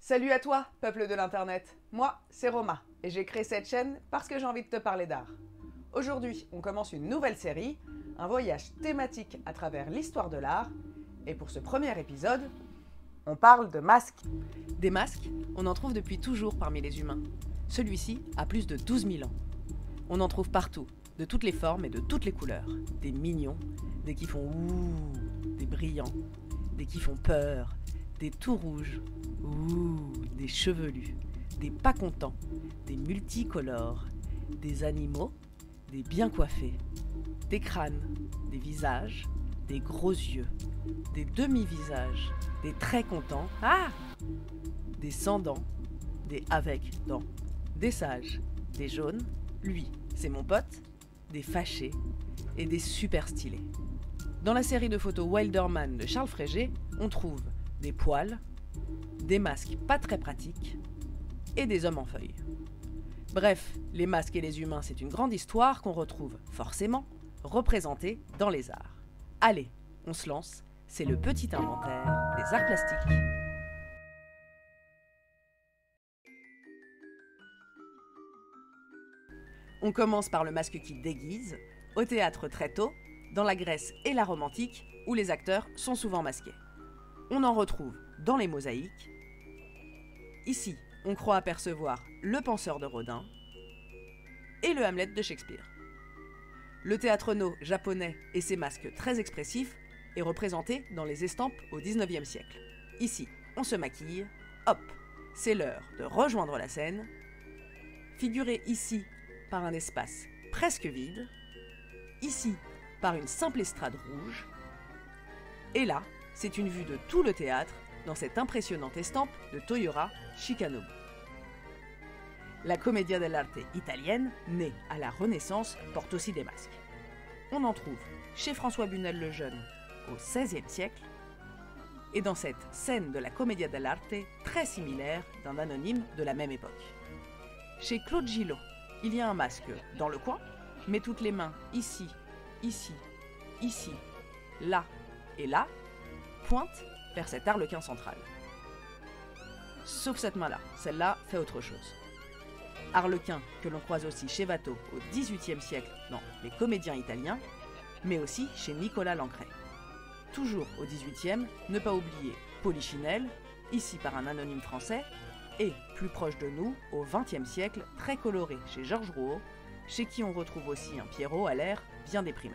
Salut à toi, peuple de l'internet. Moi, c'est Roma, et j'ai créé cette chaîne parce que j'ai envie de te parler d'art. Aujourd'hui, on commence une nouvelle série, un voyage thématique à travers l'histoire de l'art, et pour ce premier épisode, on parle de masques. Des masques, on en trouve depuis toujours parmi les humains. Celui-ci a plus de 12 000 ans. On en trouve partout, de toutes les formes et de toutes les couleurs. Des mignons, des qui font ouh, des brillants, des qui font peur, des tout rouges, ouh, des chevelus, des pas contents, des multicolores, des animaux, des bien coiffés, des crânes, des visages, des gros yeux, des demi-visages, des très contents, des sans dents, des avec dents, des sages, des jaunes, lui, c'est mon pote, des fâchés et des super stylés. Dans la série de photos Wilderman de Charles Frégé, on trouve des poils, des masques pas très pratiques et des hommes en feuilles. Bref, les masques et les humains, c'est une grande histoire qu'on retrouve forcément représentée dans les arts. Allez, on se lance, c'est le petit inventaire des arts plastiques. On commence par le masque qui déguise, au théâtre très tôt, dans la Grèce et la Rome antique, où les acteurs sont souvent masqués. On en retrouve dans les mosaïques. Ici, on croit apercevoir le penseur de Rodin et le Hamlet de Shakespeare. Le théâtre no japonais et ses masques très expressifs est représenté dans les estampes au XIXe siècle. Ici, on se maquille, hop, c'est l'heure de rejoindre la scène, figurée ici par un espace presque vide, ici par une simple estrade rouge, et là, c'est une vue de tout le théâtre dans cette impressionnante estampe de Toyora Chikanobu. La Commedia dell'arte italienne, née à la Renaissance, porte aussi des masques. On en trouve chez François Bunel le Jeune au XVIe siècle, et dans cette scène de la Commedia dell'arte très similaire d'un anonyme de la même époque. Chez Claude Gillot, il y a un masque dans le coin, mais toutes les mains ici, ici, ici, là et là, pointent vers cet arlequin central. Sauf cette main-là, celle-là fait autre chose. Arlequin que l'on croise aussi chez Watteau au XVIIIe siècle dans Les Comédiens italiens, mais aussi chez Nicolas Lancret. Toujours au XVIIIe, ne pas oublier Polichinelle, ici par un anonyme français, et, plus proche de nous, au XXe siècle, très coloré chez Georges Rouault, chez qui on retrouve aussi un Pierrot à l'air bien déprimé.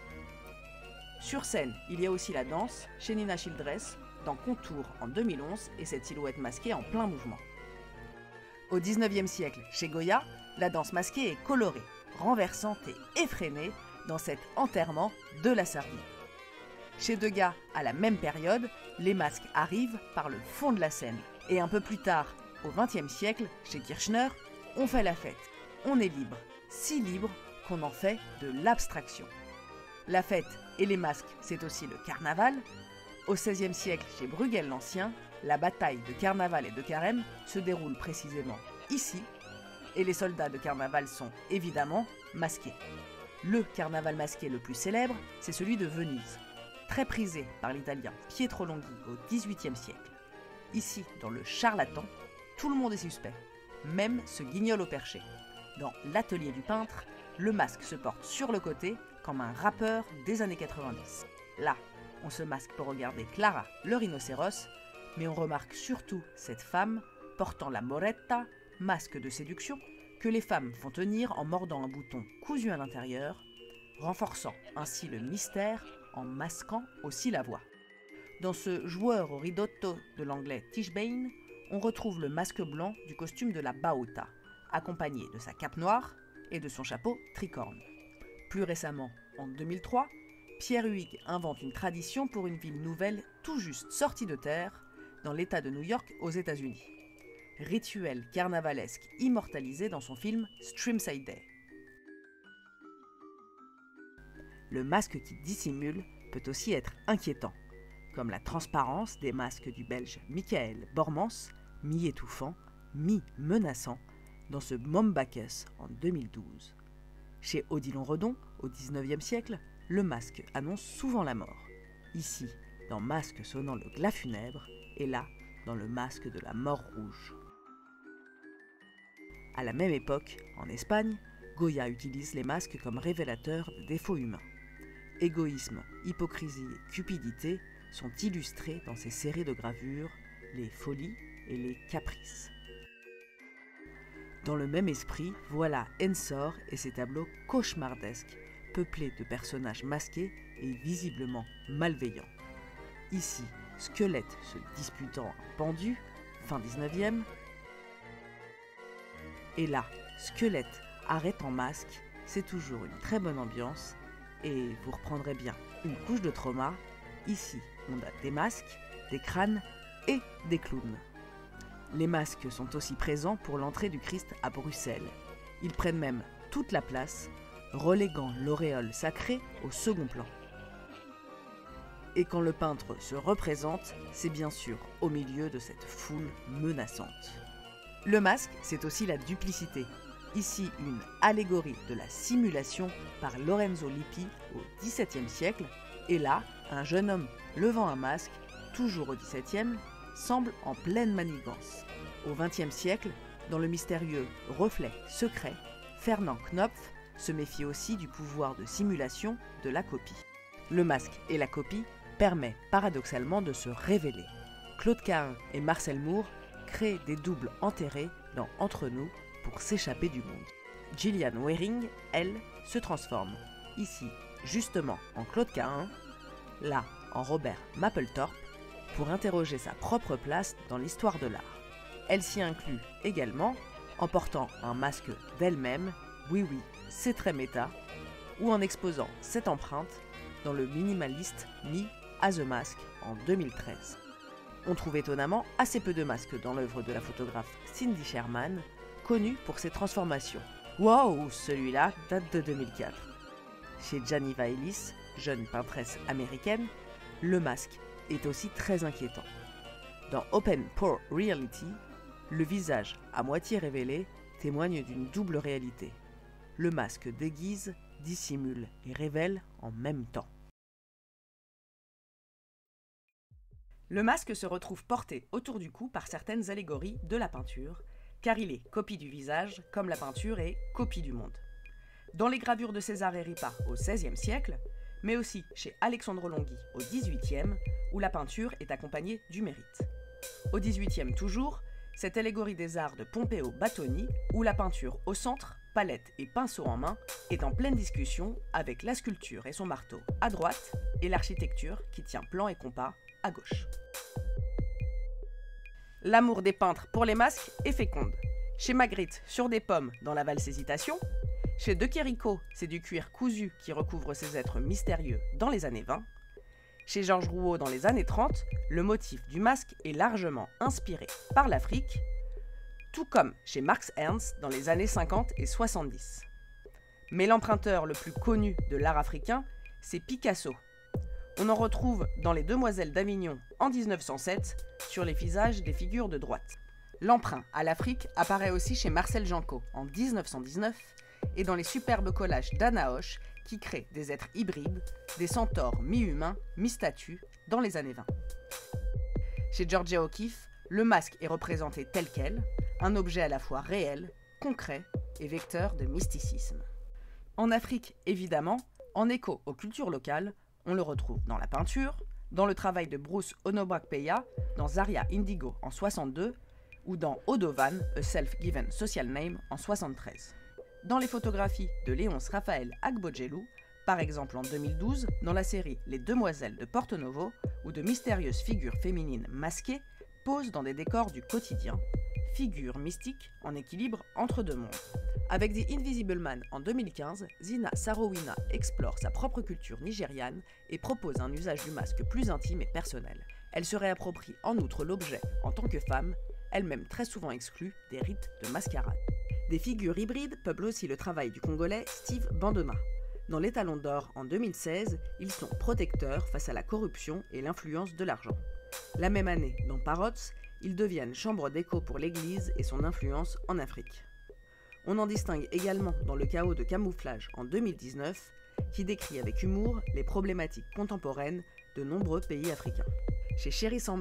Sur scène, il y a aussi la danse chez Nina Childress, dans Contour en 2011 et cette silhouette masquée en plein mouvement. Au XIXe siècle, chez Goya, la danse masquée est colorée, renversante et effrénée dans cet enterrement de la sardine. Chez Degas, à la même période, les masques arrivent par le fond de la scène. Et un peu plus tard, au XXe siècle, chez Kirchner, on fait la fête. On est libre, si libre qu'on en fait de l'abstraction. La fête et les masques, c'est aussi le carnaval. Au XVIe siècle, chez Bruegel l'Ancien, la bataille de Carnaval et de Carême se déroule précisément ici, et les soldats de carnaval sont évidemment masqués. Le carnaval masqué le plus célèbre, c'est celui de Venise, très prisé par l'italien Pietro Longhi au XVIIIe siècle. Ici, dans le charlatan, tout le monde est suspect, même ce guignol au perché. Dans l'atelier du peintre, le masque se porte sur le côté comme un rappeur des années 90. Là, on se masque pour regarder Clara, le rhinocéros, mais on remarque surtout cette femme portant la moretta, masque de séduction, que les femmes font tenir en mordant un bouton cousu à l'intérieur, renforçant ainsi le mystère en masquant aussi la voix. Dans ce joueur au ridotto de l'anglais Tischbein, on retrouve le masque blanc du costume de la bauta, accompagné de sa cape noire et de son chapeau tricorne. Plus récemment, en 2003, Pierre Huyghe invente une tradition pour une ville nouvelle tout juste sortie de terre, dans l'État de New York aux États-Unis. Rituel carnavalesque immortalisé dans son film Streamside Day. Le masque qui dissimule peut aussi être inquiétant, comme la transparence des masques du Belge Michael Bormans, mi-étouffant, mi-menaçant, dans ce Mombacus en 2012. Chez Odilon Redon, au XIXe siècle, le masque annonce souvent la mort. Ici, dans Masque sonnant le glas funèbre, et là, dans le masque de la mort rouge. À la même époque, en Espagne, Goya utilise les masques comme révélateurs de défauts humains. Égoïsme, hypocrisie et cupidité sont illustrés dans ses séries de gravures, les folies et les caprices. Dans le même esprit, voilà Ensor et ses tableaux cauchemardesques, peuplés de personnages masqués et visiblement malveillants. Ici, squelette se disputant un pendu, fin 19e, et là, squelette arrête en masque, c'est toujours une très bonne ambiance, et vous reprendrez bien une couche de trauma. Ici, on a des masques, des crânes et des clowns. Les masques sont aussi présents pour l'entrée du Christ à Bruxelles. Ils prennent même toute la place, reléguant l'auréole sacrée au second plan. Et quand le peintre se représente, c'est bien sûr au milieu de cette foule menaçante. Le masque, c'est aussi la duplicité. Ici, une allégorie de la simulation par Lorenzo Lippi au XVIIe siècle. Et là, un jeune homme levant un masque, toujours au XVIIe, semble en pleine manigance. Au XXe siècle, dans le mystérieux Reflet secret, Fernand Knopf se méfie aussi du pouvoir de simulation de la copie. Le masque et la copie permettent paradoxalement de se révéler. Claude Cahun et Marcel Moore créent des doubles enterrés dans Entre nous pour s'échapper du monde. Gillian Wearing, elle, se transforme, ici justement en Claude Cahun, là en Robert Mapplethorpe, pour interroger sa propre place dans l'histoire de l'art. Elle s'y inclut également en portant un masque d'elle-même, oui, c'est très méta, ou en exposant cette empreinte dans le Minimalist Me as a Mask en 2013. On trouve étonnamment assez peu de masques dans l'œuvre de la photographe Cindy Sherman, connue pour ses transformations. Wow, celui-là date de 2004. Chez Janiva Ellis, jeune peintresse américaine, le masque est aussi très inquiétant. Dans Open Pore Reality, le visage à moitié révélé témoigne d'une double réalité. Le masque déguise, dissimule et révèle en même temps. Le masque se retrouve porté autour du cou par certaines allégories de la peinture, car il est copie du visage, comme la peinture est copie du monde. Dans les gravures de César et Ripa au XVIe siècle, mais aussi chez Alexandre Longhi au XVIIIe, où la peinture est accompagnée du mérite. Au XVIIIe toujours, cette allégorie des arts de Pompeo Battoni, où la peinture au centre, palette et pinceau en main, est en pleine discussion avec la sculpture et son marteau à droite et l'architecture qui tient plan et compas à gauche. L'amour des peintres pour les masques est féconde. Chez Magritte, sur des pommes dans la valse Hésitation. Chez De Chérico, c'est du cuir cousu qui recouvre ces êtres mystérieux dans les années 20. Chez Georges Rouault dans les années 30, le motif du masque est largement inspiré par l'Afrique, tout comme chez Marx Ernst dans les années 50 et 70. Mais l'emprunteur le plus connu de l'art africain, c'est Picasso. On en retrouve dans Les Demoiselles d'Avignon en 1907 sur les visages des figures de droite. L'emprunt à l'Afrique apparaît aussi chez Marcel Janco en 1919 et dans les superbes collages d'Anna Hoche qui créent des êtres hybrides, des centaures mi-humains, mi-statues dans les années 20. Chez Georgia O'Keeffe, le masque est représenté tel quel, un objet à la fois réel, concret et vecteur de mysticisme. En Afrique, évidemment, en écho aux cultures locales, on le retrouve dans la peinture, dans le travail de Bruce Onobakpeya, dans Zaria Indigo en 62, ou dans Odovan, A Self-Given Social Name en 73. Dans les photographies de Léonce Raphaël Agbogelou, par exemple en 2012, dans la série Les Demoiselles de Porto Novo, où de mystérieuses figures féminines masquées posent dans des décors du quotidien, figures mystiques en équilibre entre deux mondes. Avec The Invisible Man en 2015, Zina Sarowina explore sa propre culture nigériane et propose un usage du masque plus intime et personnel. Elle se réapproprie en outre l'objet en tant que femme, elle-même très souvent exclue des rites de mascarade. Des figures hybrides peuplent aussi le travail du Congolais Steve Bandona. Dans l'Étalon d'or en 2016, ils sont protecteurs face à la corruption et l'influence de l'argent. La même année, dans Parots, ils deviennent chambre d'écho pour l'Église et son influence en Afrique. On en distingue également dans Le chaos de camouflage en 2019, qui décrit avec humour les problématiques contemporaines de nombreux pays africains. Chez Chéri Samba,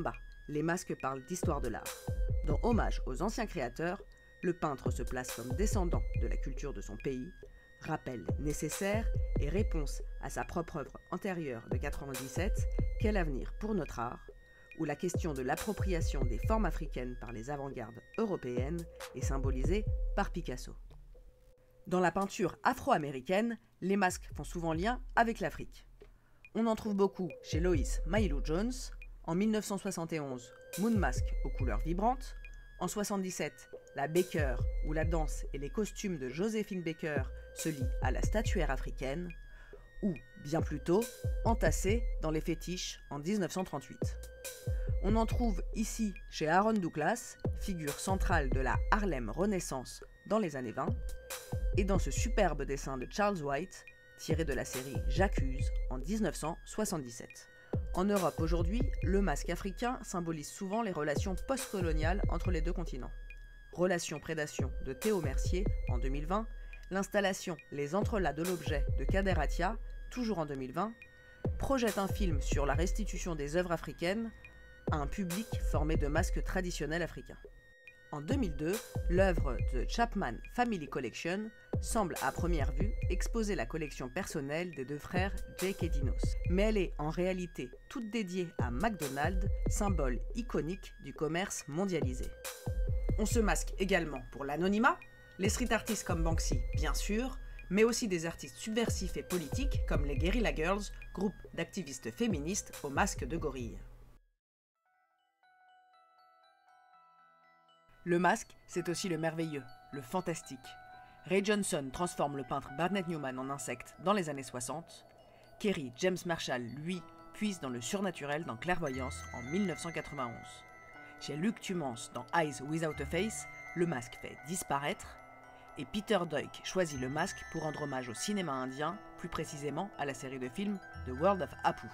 les masques parlent d'histoire de l'art. Dans Hommage aux anciens créateurs, le peintre se place comme descendant de la culture de son pays, rappel nécessaire et réponse à sa propre œuvre antérieure de 97, Quel avenir pour notre art, où la question de l'appropriation des formes africaines par les avant-gardes européennes est symbolisée par Picasso. Dans la peinture afro-américaine, les masques font souvent lien avec l'Afrique. On en trouve beaucoup chez Lois Mailou-Jones, en 1971, Moon Mask aux couleurs vibrantes, en 1977, la Baker, où la danse et les costumes de Joséphine Baker se lient à la statuaire africaine, ou, bien plus tôt, entassés dans les fétiches en 1938. On en trouve ici chez Aaron Douglas, figure centrale de la Harlem Renaissance dans les années 20, et dans ce superbe dessin de Charles White, tiré de la série J'accuse en 1977. En Europe aujourd'hui, le masque africain symbolise souvent les relations postcoloniales entre les deux continents. Relation-prédation de Théo Mercier en 2020, l'installation Les Entrelacs de l'objet de Kader Attia, toujours en 2020, projette un film sur la restitution des œuvres africaines à un public formé de masques traditionnels africains. En 2002, l'œuvre The Chapman Family Collection semble à première vue exposer la collection personnelle des deux frères J.K. Dinos. Mais elle est en réalité toute dédiée à McDonald's, symbole iconique du commerce mondialisé. On se masque également pour l'anonymat, les street artistes comme Banksy, bien sûr, mais aussi des artistes subversifs et politiques comme les Guerrilla Girls, groupe d'activistes féministes aux masques de gorille. Le masque, c'est aussi le merveilleux, le fantastique. Ray Johnson transforme le peintre Barnett Newman en insecte dans les années 60. Kerry James Marshall, lui, puise dans le surnaturel dans Clairvoyance en 1991. Chez Luc Tumance dans Eyes Without a Face, le masque fait disparaître. Et Peter Doig choisit le masque pour rendre hommage au cinéma indien, plus précisément à la série de films The World of Apu.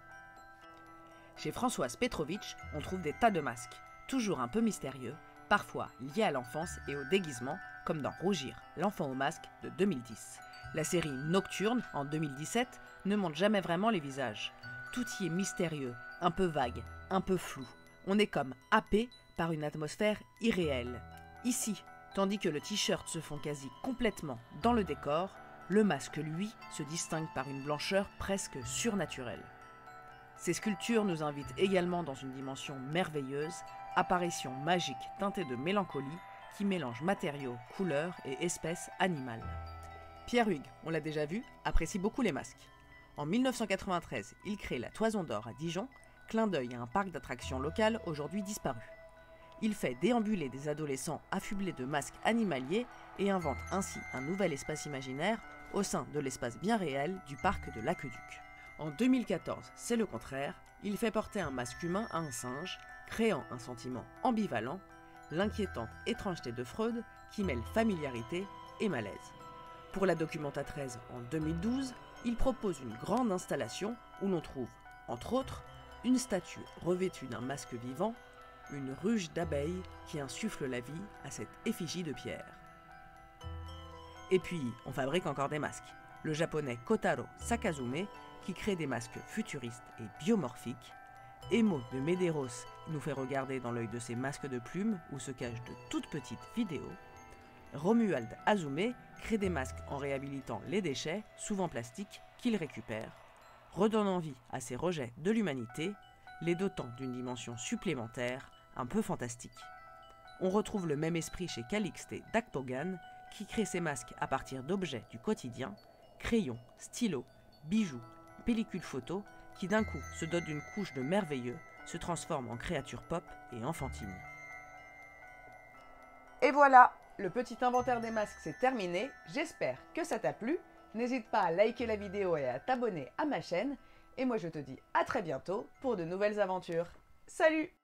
Chez Françoise Petrovitch, on trouve des tas de masques, toujours un peu mystérieux, parfois liés à l'enfance et au déguisement, comme dans Rougir, l'enfant au masque de 2010. La série Nocturne, en 2017, ne montre jamais vraiment les visages. Tout y est mystérieux, un peu vague, un peu flou. On est comme happé par une atmosphère irréelle. Ici, tandis que le t-shirt se fond quasi complètement dans le décor, le masque, lui, se distingue par une blancheur presque surnaturelle. Ces sculptures nous invitent également dans une dimension merveilleuse, apparition magique teintée de mélancolie qui mélange matériaux, couleurs et espèces animales. Pierre Huyghe, on l'a déjà vu, apprécie beaucoup les masques. En 1993, il crée la Toison d'Or à Dijon, clin d'œil à un parc d'attractions local aujourd'hui disparu. Il fait déambuler des adolescents affublés de masques animaliers et invente ainsi un nouvel espace imaginaire au sein de l'espace bien réel du parc de l'Aqueduc. En 2014, c'est le contraire, il fait porter un masque humain à un singe, créant un sentiment ambivalent, l'inquiétante étrangeté de Freud qui mêle familiarité et malaise. Pour la Documenta 13 en 2012, il propose une grande installation où l'on trouve, entre autres, une statue revêtue d'un masque vivant, une ruche d'abeilles qui insuffle la vie à cette effigie de pierre. Et puis, on fabrique encore des masques. Le japonais Kotaro Sakazume, qui crée des masques futuristes et biomorphiques. Emo de Medeiros nous fait regarder dans l'œil de ses masques de plumes où se cachent de toutes petites vidéos. Romuald Azume crée des masques en réhabilitant les déchets, souvent plastiques, qu'il récupère, redonnant vie à ses rejets de l'humanité, les dotant d'une dimension supplémentaire, un peu fantastique. On retrouve le même esprit chez Calixte Dakpogan, qui crée ses masques à partir d'objets du quotidien, crayons, stylos, bijoux, pellicules photo, qui d'un coup se dotent d'une couche de merveilleux, se transforment en créatures pop et enfantines. Et voilà, le petit inventaire des masques c'est terminé, j'espère que ça t'a plu. N'hésite pas à liker la vidéo et à t'abonner à ma chaîne. Et moi je te dis à très bientôt pour de nouvelles aventures. Salut!